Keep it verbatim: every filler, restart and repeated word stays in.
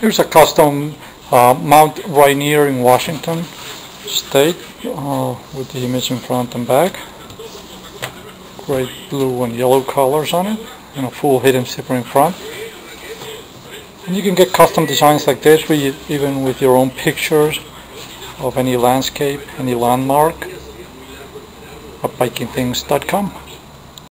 Here's a custom uh, Mount Rainier in Washington State uh, with the image in front and back. Great blue and yellow colors on it, and a full hidden zipper in front. And you can get custom designs like this, with you, even with your own pictures of any landscape, any landmark, at biking things dot com.